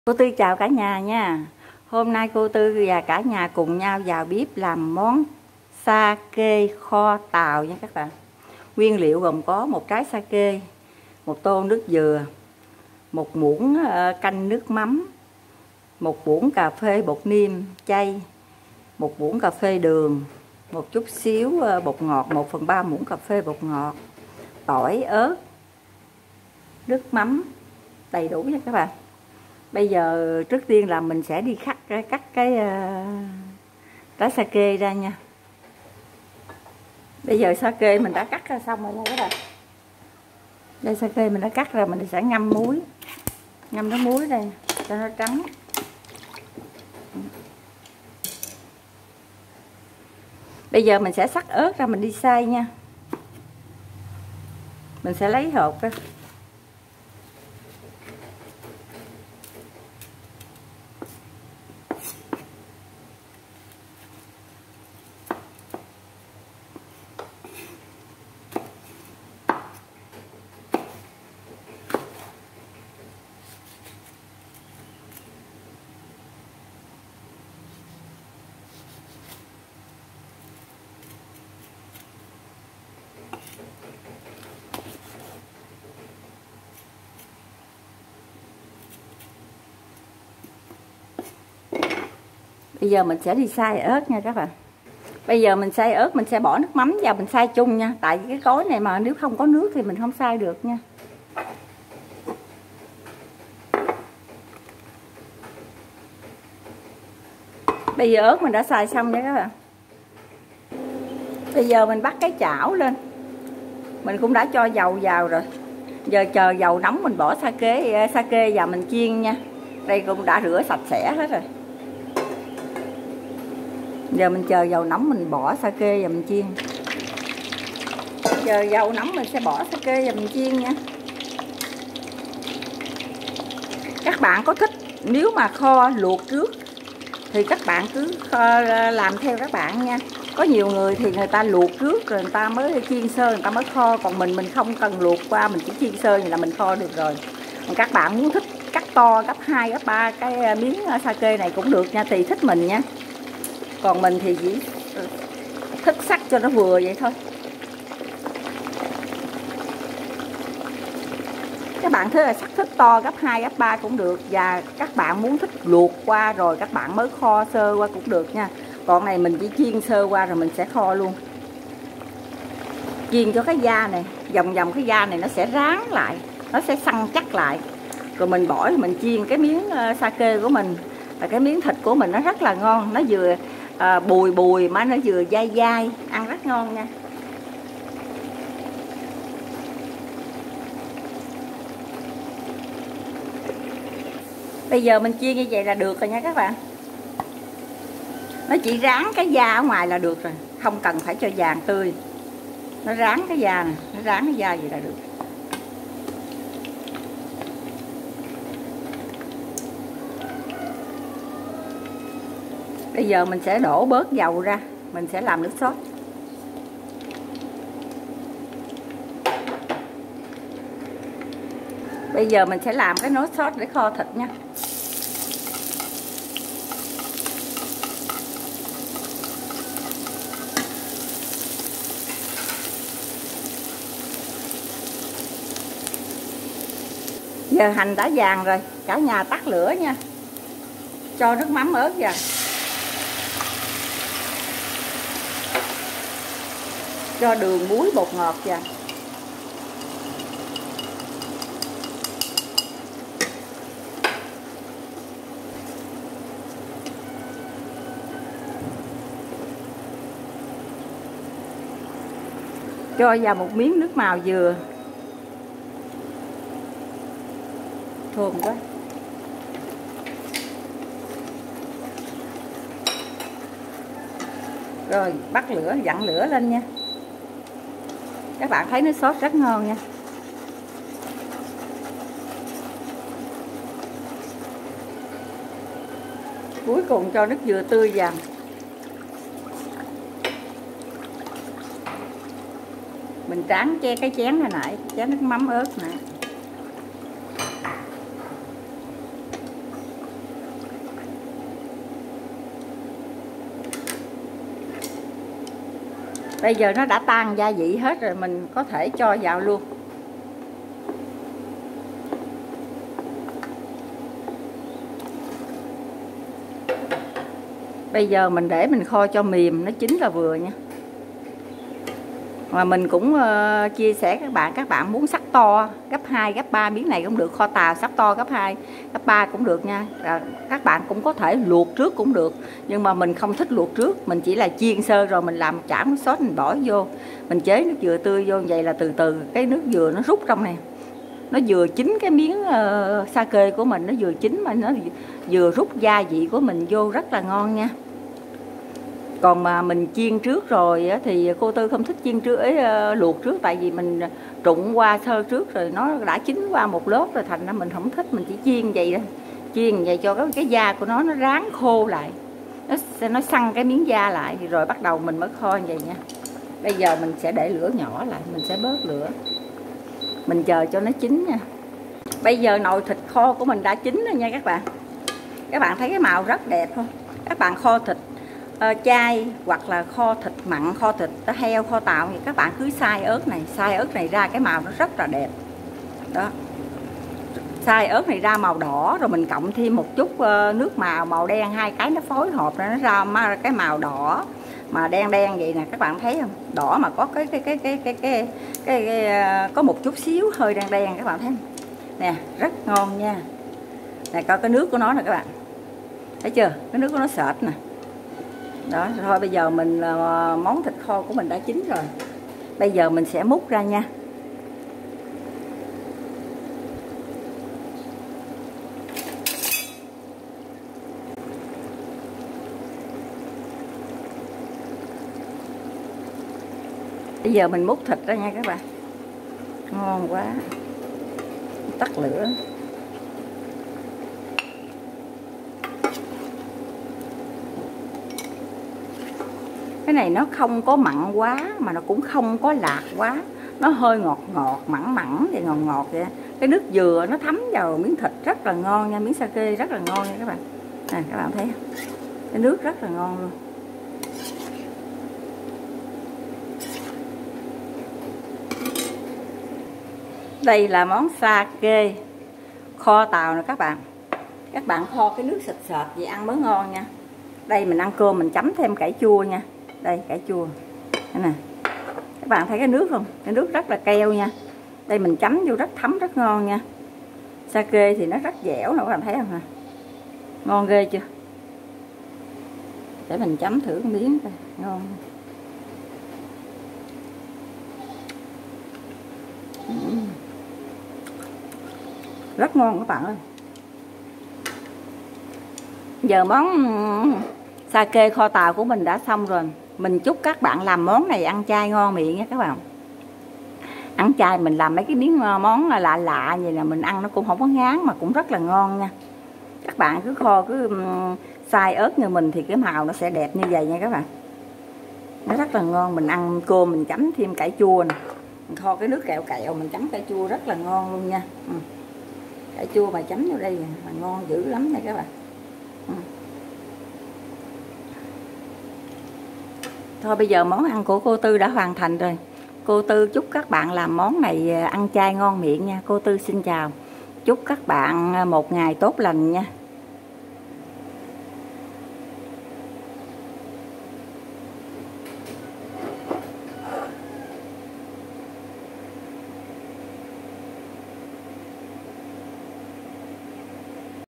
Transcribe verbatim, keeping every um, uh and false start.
Cô Tư chào cả nhà nha. Hôm nay cô Tư và cả nhà cùng nhau vào bếp làm món sake kho tàu nha các bạn. Nguyên liệu gồm có một trái sake, một tô nước dừa, một muỗng canh nước mắm, một muỗng cà phê bột niêm chay, một muỗng cà phê đường, một chút xíu bột ngọt, một phần ba muỗng cà phê bột ngọt, tỏi, ớt, nước mắm đầy đủ nha các bạn. Bây giờ trước tiên là mình sẽ đi cắt cắt cái uh, trái sake ra nha. Bây giờ sake mình đã cắt ra xong rồi nha các bạn. Đây sake mình đã cắt ra, mình sẽ ngâm muối, ngâm nước muối đây cho nó trắng. Bây giờ mình sẽ xắt ớt ra, mình đi xay nha. Mình sẽ lấy hột ra. Bây giờ mình sẽ đi xay ớt nha các bạn. Bây giờ mình xay ớt, mình sẽ bỏ nước mắm vào mình xay chung nha. Tại vì cái cối này mà nếu không có nước thì mình không xay được nha. Bây giờ ớt mình đã xay xong nha các bạn. Bây giờ mình bắt cái chảo lên. Mình cũng đã cho dầu vào rồi. Giờ chờ dầu nóng mình bỏ sake, sake vào mình chiên nha. Đây cũng đã rửa sạch sẽ hết rồi. Giờ mình chờ dầu nóng mình bỏ sake và mình chiên. Chờ dầu nóng mình sẽ bỏ sake và mình chiên nha. Các bạn có thích nếu mà kho luộc trước thì các bạn cứ làm theo các bạn nha. Có nhiều người thì người ta luộc trước rồi người ta mới chiên sơ, người ta mới kho. Còn mình mình không cần luộc qua, mình chỉ chiên sơ vậy là mình kho được rồi. Còn các bạn muốn thích cắt to, gấp hai, gấp ba cái miếng sake này cũng được nha, tùy thích mình nha. Còn mình thì chỉ thích sắc cho nó vừa vậy thôi. Các bạn thấy là sắc thích to gấp hai, gấp ba cũng được. Và các bạn muốn thích luộc qua rồi các bạn mới kho sơ qua cũng được nha. Còn này mình chỉ chiên sơ qua rồi mình sẽ kho luôn. Chiên cho cái da này, vòng vòng cái da này nó sẽ ráng lại, nó sẽ săn chắc lại. Rồi mình bỏ mình chiên cái miếng sake của mình. Và cái miếng thịt của mình nó rất là ngon. Nó vừa à, bùi bùi mà nó vừa dai dai, ăn rất ngon nha. Bây giờ mình chiên như vậy là được rồi nha các bạn. Nó chỉ ráng cái da ở ngoài là được rồi, không cần phải cho vàng tươi. Nó ráng cái da này, nó ráng cái da vậy là được. Bây giờ mình sẽ đổ bớt dầu ra, mình sẽ làm nước sốt. Bây giờ mình sẽ làm cái nốt sốt để kho thịt nha. Giờ hành đã vàng rồi, cả nhà tắt lửa nha. Cho nước mắm ớt vào. Cho đường, muối, bột ngọt vào. Cho vào một miếng nước màu dừa. Thơm quá. Rồi bắt lửa, vặn lửa lên nha. Các bạn thấy nước sốt rất ngon nha. Cuối cùng cho nước dừa tươi vào. Mình tráng che cái chén này lại, chén nước mắm ớt nè. Bây giờ nó đã tan gia vị hết rồi, mình có thể cho vào luôn. Bây giờ mình để mình kho cho mềm, nó chín là vừa nha. Mà mình cũng uh, chia sẻ các bạn, các bạn muốn sắc to gấp hai, gấp ba miếng này cũng được, kho tàu sắc to gấp hai, gấp ba cũng được nha. À, các bạn cũng có thể luộc trước cũng được, nhưng mà mình không thích luộc trước, mình chỉ là chiên sơ rồi mình làm chảo nước sốt mình bỏ vô, mình chế nước dừa tươi vô, vậy là từ từ cái nước dừa nó rút trong này, nó vừa chín cái miếng uh, sake của mình, nó vừa chín mà nó vừa rút gia vị của mình vô, rất là ngon nha. Còn mà mình chiên trước rồi thì cô Tư không thích chiên trước ấy, luộc trước, tại vì mình trụng qua sơ trước rồi nó đã chín qua một lớp rồi, thành ra mình không thích, mình chỉ chiên vậy đó, chiên vậy cho cái cái da của nó nó ráng khô lại, nó nó săn cái miếng da lại rồi bắt đầu mình mới kho như vậy nha. Bây giờ mình sẽ để lửa nhỏ lại, mình sẽ bớt lửa, mình chờ cho nó chín nha. Bây giờ nồi thịt kho của mình đã chín rồi nha các bạn. Các bạn thấy cái màu rất đẹp không? Các bạn kho thịt Uh, chay hoặc là kho thịt mặn, kho thịt heo, kho tàu thì các bạn cứ xay ớt này, xay ớt này ra cái màu nó rất là đẹp đó. Xay ớt này ra màu đỏ rồi mình cộng thêm một chút uh, nước màu màu đen, hai cái nó phối hợp ra nó ra cái màu đỏ mà đen đen vậy nè, các bạn thấy không? Đỏ mà có cái cái cái cái cái cái, cái, cái uh, có một chút xíu hơi đen đen, các bạn thấy không? Nè, rất ngon nha. Nè, coi cái nước của nó nè các bạn, thấy chưa? Cái nước của nó sệt nè. Đó, thôi bây giờ mình món thịt kho của mình đã chín rồi. Bây giờ mình sẽ múc ra nha. Bây giờ mình múc thịt ra nha các bạn. Ngon quá. Tắt lửa. Cái này nó không có mặn quá mà nó cũng không có lạt quá, nó hơi ngọt ngọt, mặn mặn và ngọt ngọt vậy. Cái nước dừa nó thấm vào miếng thịt rất là ngon nha, miếng sake rất là ngon nha các bạn. Này các bạn thấy cái nước rất là ngon luôn. Đây là món sake kho tàu nè các bạn. Các bạn kho cái nước sệt sệt vậy ăn mới ngon nha. Đây mình ăn cơm mình chấm thêm cải chua nha. Đây cải chua đây nè, các bạn thấy cái nước không? Cái nước rất là keo nha. Đây mình chấm vô rất thấm, rất ngon nha. Sake thì nó rất dẻo nè, các bạn thấy không hả? Ngon ghê chưa? Để mình chấm thử một miếng coi. Ngon. Uhm. Rất ngon các bạn ơi. Giờ món sake kho tàu của mình đã xong rồi. Mình chúc các bạn làm món này ăn chay ngon miệng nha các bạn. Ăn chay mình làm mấy cái miếng món lạ lạ vậy là mình ăn nó cũng không có ngán mà cũng rất là ngon nha. Các bạn cứ kho cứ xay ớt như mình thì cái màu nó sẽ đẹp như vậy nha các bạn. Nó rất là ngon. Mình ăn cơm mình chấm thêm cải chua nè. Mình kho cái nước kẹo kẹo mình chấm cải chua rất là ngon luôn nha. Ừ. Cải chua mà chấm vô đây là ngon dữ lắm nha các bạn. Ừ. Thôi bây giờ món ăn của cô Tư đã hoàn thành rồi. Cô Tư chúc các bạn làm món này ăn chay ngon miệng nha. Cô Tư xin chào. Chúc các bạn một ngày tốt lành nha.